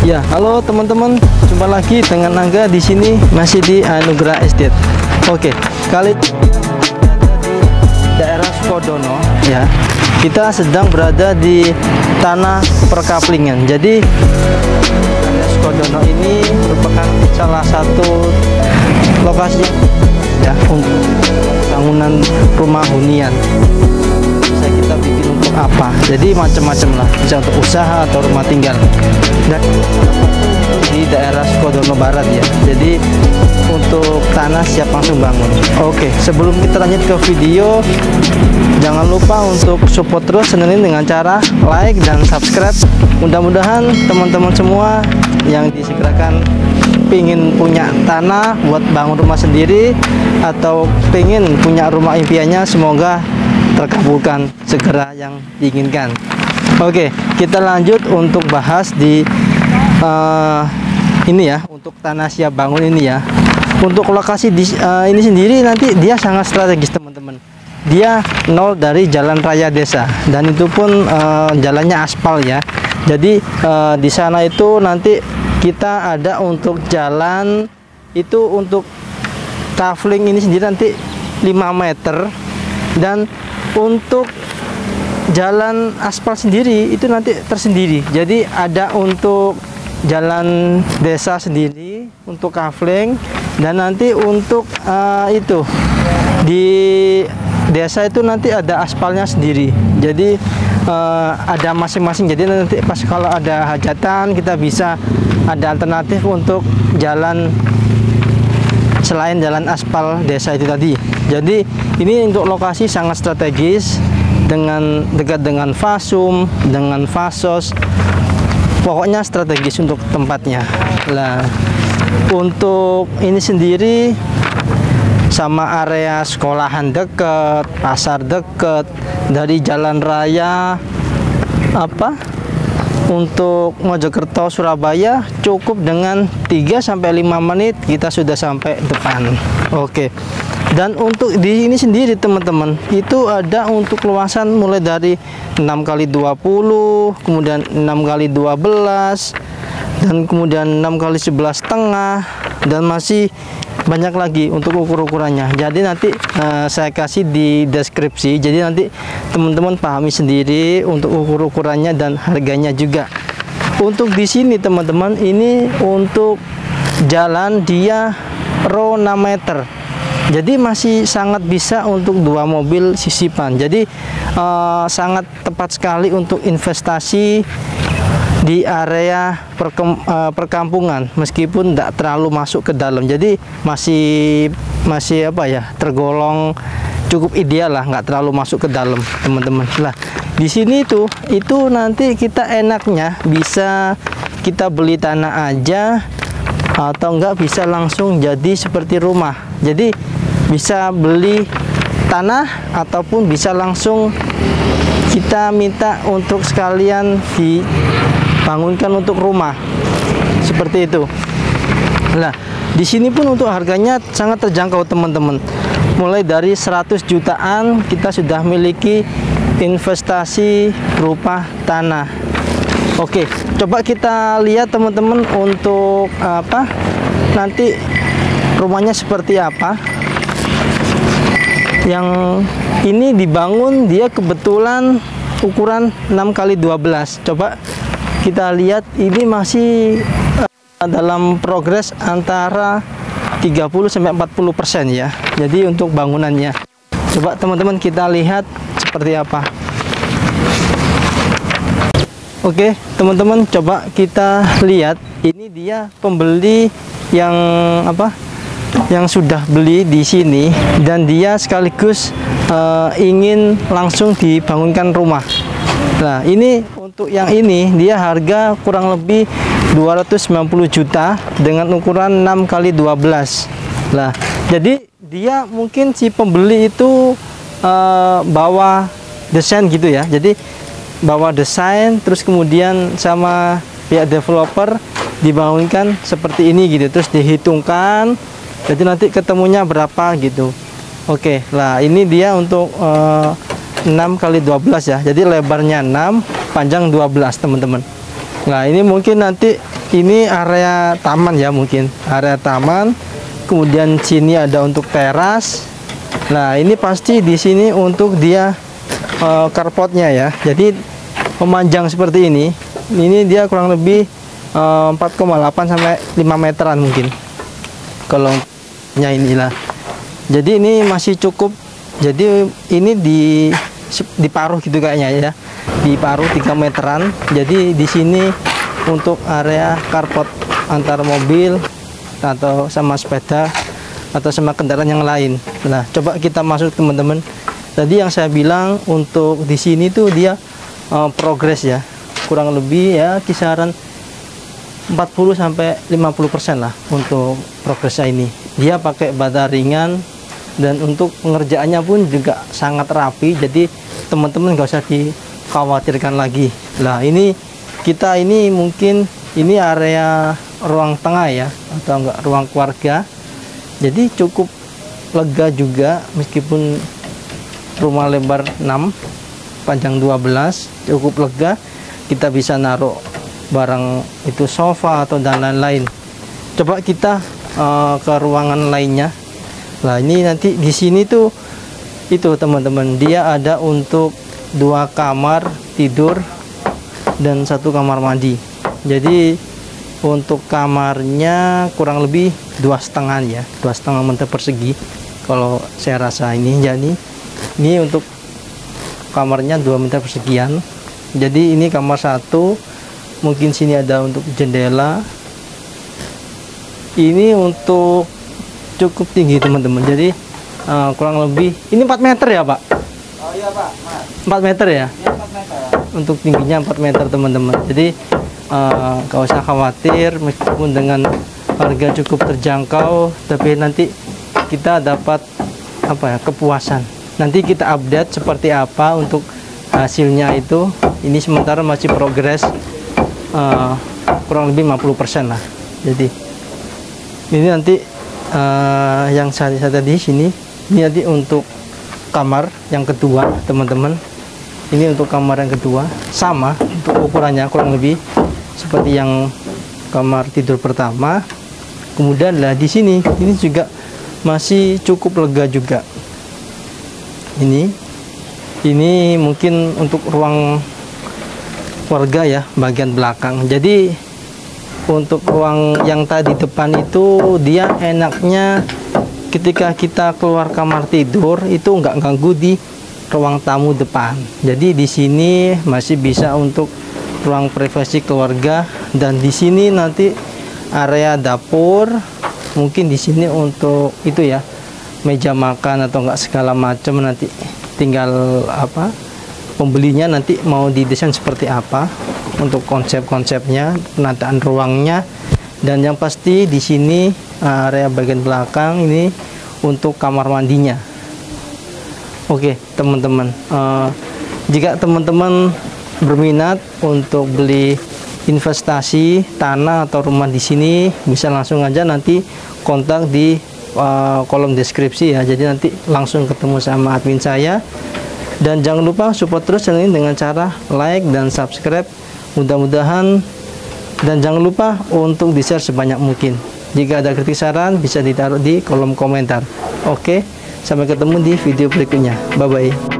Ya, halo teman-teman, jumpa lagi dengan Angga di sini masih di Anugerah Estate. Oke, kali ini di daerah Sukodono ya. Kita sedang berada di tanah perkaplingan. Jadi daerah Sukodono ini merupakan salah satu lokasi ya untuk bangunan rumah hunian. Bisa kita bikin untuk apa? Jadi macam-macam lah, bisa untuk usaha atau rumah tinggal. Dan di daerah Sukodono Barat ya. Jadi untuk tanah siap langsung bangun. Oke, sebelum kita lanjut ke video, jangan lupa untuk support terus channel ini dengan cara like dan subscribe. Mudah-mudahan teman-teman semua yang disegerakan pingin punya tanah buat bangun rumah sendiri atau pingin punya rumah impiannya, semoga terkabulkan segera yang diinginkan. Oke, kita lanjut untuk bahas di ini ya, untuk tanah siap bangun ini ya. Untuk lokasi di ini sendiri nanti dia sangat strategis teman-teman. Dia nol dari jalan raya desa dan itu pun jalannya aspal ya. Jadi di sana itu nanti kita ada untuk jalan itu untuk kafling ini sendiri nanti 5 meter, dan untuk jalan aspal sendiri itu nanti tersendiri. Jadi ada untuk jalan desa sendiri untuk kafling, dan nanti untuk itu di desa itu nanti ada aspalnya sendiri. Jadi ada masing-masing. Jadi nanti pas kalau ada hajatan kita bisa ada alternatif untuk jalan selain jalan aspal desa itu tadi. Jadi ini untuk lokasi sangat strategis, dengan dekat dengan Fasum, dengan Fasos. Pokoknya strategis untuk tempatnya. Lah, untuk ini sendiri sama area sekolahan dekat, pasar dekat, dari jalan raya untuk Mojokerto Surabaya cukup dengan 3-5 menit kita sudah sampai depan. Oke. Dan untuk di ini sendiri teman-teman itu ada untuk luasan mulai dari 6x20, kemudian 6x12, dan kemudian 6x11,5, dan masih banyak lagi untuk ukur-ukurannya. Jadi nanti saya kasih di deskripsi. Jadi nanti teman-teman pahami sendiri untuk ukur-ukurannya dan harganya juga. Untuk di sini teman-teman, ini untuk jalan dia row 6 meter. Jadi masih sangat bisa untuk 2 mobil sisipan. Jadi sangat tepat sekali untuk investasi di area perkampungan, meskipun tidak terlalu masuk ke dalam. Jadi masih apa ya, tergolong cukup ideal lah, nggak terlalu masuk ke dalam teman-teman. Lah di sini itu nanti kita enaknya bisa kita beli tanah aja, atau enggak bisa langsung jadi seperti rumah. Jadi bisa beli tanah ataupun bisa langsung kita minta untuk sekalian dibangunkan untuk rumah seperti itu. Nah, di sini pun untuk harganya sangat terjangkau teman-teman. Mulai dari 100 jutaan kita sudah miliki investasi berupa tanah. Oke, coba kita lihat teman-teman untuk nanti rumahnya seperti apa. Yang ini dibangun dia kebetulan ukuran 6x12. Coba kita lihat, ini masih dalam progres antara 30-40% ya. Jadi untuk bangunannya, coba teman-teman kita lihat seperti apa. Oke teman-teman, coba kita lihat, ini dia pembeli yang yang sudah beli di sini, dan dia sekaligus ingin langsung dibangunkan rumah. Nah, ini untuk yang ini dia harga kurang lebih 290 juta dengan ukuran 6x12. Nah, jadi dia mungkin si pembeli itu bawa desain gitu ya. Jadi bawa desain, terus kemudian sama pihak developer dibangunkan seperti ini gitu, terus dihitungkan. Jadi nanti ketemunya berapa gitu. Oke, lah ini dia untuk 6x12 ya. Jadi lebarnya 6, panjang 12 teman-teman. Nah ini mungkin nanti ini area taman ya, mungkin area taman. Kemudian sini ada untuk teras. Nah, ini pasti di sini untuk dia carportnya ya. Jadi memanjang seperti ini. Ini dia kurang lebih 4,8 sampai 5 meteran mungkin. Kolongnya inilah. Jadi ini masih cukup. Jadi ini di paruh gitu kayaknya ya. Di paruh 3 meteran. Jadi di sini untuk area carport antar mobil atau sama sepeda atau sama kendaraan yang lain. Nah, coba kita masuk teman-teman. Tadi yang saya bilang untuk di sini tuh dia progres ya, kurang lebih ya kisaran 40 sampai 50% lah untuk progresnya ini. Dia pakai bata ringan dan untuk pengerjaannya pun juga sangat rapi. Jadi teman-teman nggak usah dikhawatirkan lagi. Nah, ini kita ini mungkin ini area ruang tengah ya, atau enggak ruang keluarga. Jadi cukup lega juga, meskipun rumah lebar 6 panjang 12, cukup lega. Kita bisa naruh barang itu sofa atau dan lain-lain. Coba kita ke ruangan lainnya. Nah, ini nanti di sini tuh itu teman-teman, dia ada untuk 2 kamar tidur dan 1 kamar mandi. Jadi untuk kamarnya kurang lebih 2,5 ya, 2,5 meter persegi kalau saya rasa ini. Jadi ini untuk kamarnya 2 meter persegian. Jadi ini kamar 1, mungkin sini ada untuk jendela. Ini untuk cukup tinggi teman-teman. Jadi kurang lebih ini 4 meter ya Pak? Oh iya Pak, 4 meter ya? Iya 4 meter. Untuk tingginya 4 meter teman-teman. Jadi gak usah khawatir, meskipun dengan harga cukup terjangkau, tapi nanti kita dapat apa ya, kepuasan. Nanti kita update seperti apa untuk hasilnya itu. Ini sementara masih progres, kurang lebih 50% lah. Jadi ini nanti yang saya tadi sini, ini nanti untuk kamar yang kedua teman-teman. Ini untuk kamar yang kedua, sama untuk ukurannya kurang lebih seperti yang kamar tidur pertama. Kemudian lah di sini ini juga masih cukup lega juga. Ini mungkin untuk ruang warga ya, bagian belakang. Jadi untuk ruang yang tadi depan itu dia enaknya ketika kita keluar kamar tidur itu nggak ganggu di ruang tamu depan. Jadi di sini masih bisa untuk ruang privasi keluarga, dan di sini nanti area dapur, mungkin di sini untuk itu ya, meja makan atau enggak segala macam. Nanti tinggal apa, pembelinya nanti mau didesain seperti apa untuk konsep-konsepnya, penataan ruangnya. Dan yang pasti di sini area bagian belakang ini untuk kamar mandinya. Oke teman-teman, jika teman-teman berminat untuk beli investasi tanah atau rumah di sini, bisa langsung aja nanti kontak di kolom deskripsi ya. Jadi nanti langsung ketemu sama admin saya. Dan jangan lupa support terus channel ini dengan cara like dan subscribe, mudah-mudahan. Dan jangan lupa untuk di share sebanyak mungkin. Jika ada kritik saran bisa ditaruh di kolom komentar. Oke, sampai ketemu di video berikutnya. Bye bye.